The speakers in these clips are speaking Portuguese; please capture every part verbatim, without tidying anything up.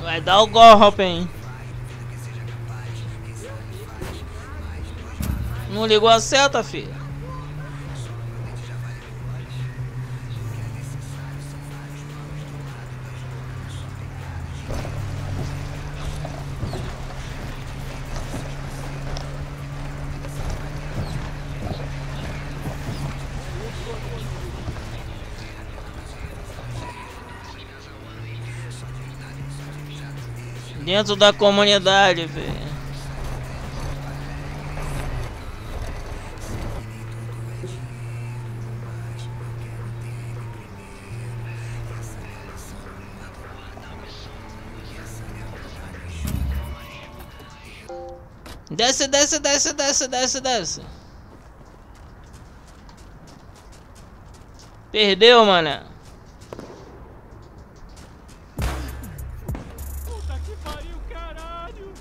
Vai dar o golpe, hein? Não ligou a seta, filho? Dentro da comunidade, velho. Desce, desce, desce, desce, desce, desce. Perdeu, mano. Puta que pariu, caralho.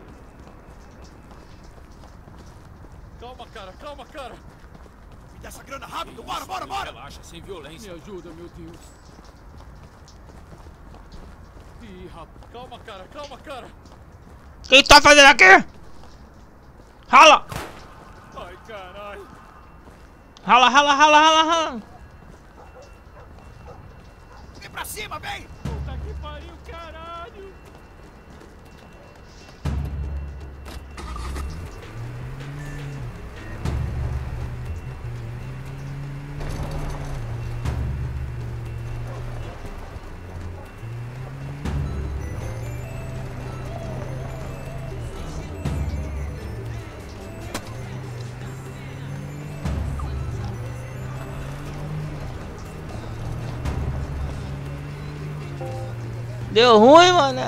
Calma, cara, calma, cara. Me dá essa grana rápido, bora, bora, bora. Relaxa, sem violência. Me ajuda, meu Deus. Ih, rapaz. Calma, cara, calma, cara. Quem tá fazendo aqui? Rala! Ai, caralho. Rala, rala, rala, rala, rala. Vem pra cima, vem. Puta que pariu, caralho. Deu ruim, mano.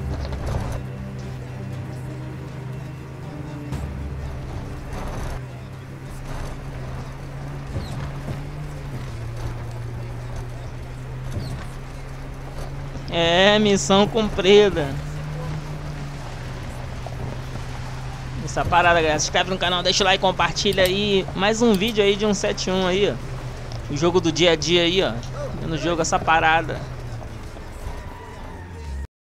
É, missão cumprida. Essa parada, galera. Se inscreve no canal, deixa o like, compartilha aí. Mais um vídeo aí de um sete um aí, ó. O jogo do dia a dia aí, ó. No jogo, essa parada.